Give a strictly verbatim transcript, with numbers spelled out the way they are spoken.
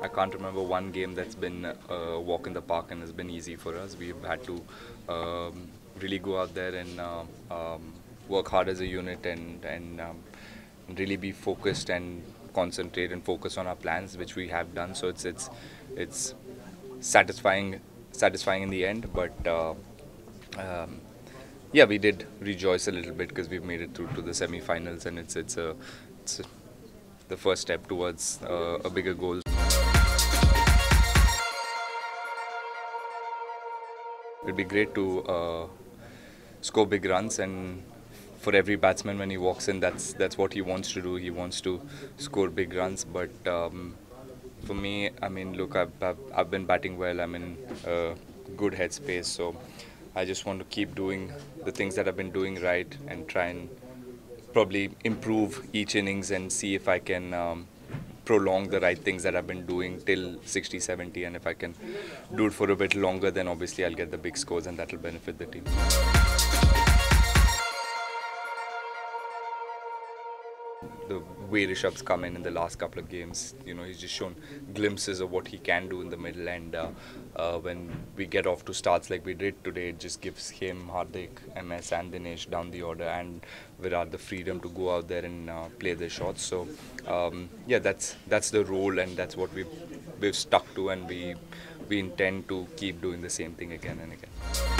I can't remember one game that's been a walk in the park and has been easy for us. We've had to um, really go out there and uh, um, work hard as a unit and and um, really be focused and concentrate and focus on our plans, which we have done. So it's it's it's satisfying satisfying in the end, but. Uh, um, yeah, we did rejoice a little bit because we've made it through to the semi-finals, and it's it's a it's a, the first step towards uh, a bigger goal. It'd be great to uh, score big runs, and for every batsman when he walks in, that's that's what he wants to do. He wants to score big runs. But um, for me, I mean, look, I've, I've I've been batting well. I'm in a good headspace, so I just want to keep doing the things that I've been doing right and try and probably improve each innings and see if I can um, prolong the right things that I've been doing till sixty, seventy, and if I can do it for a bit longer, then obviously I'll get the big scores and that'll benefit the team. The way Rishabh's come in in the last couple of games, you know, he's just shown glimpses of what he can do in the middle, and uh, uh, when we get off to starts like we did today, it just gives him, Hardik, M S and Dinesh down the order and Virat the freedom to go out there and uh, play their shots. So um, yeah, that's that's the role, and that's what we've, we've stuck to, and we, we intend to keep doing the same thing again and again.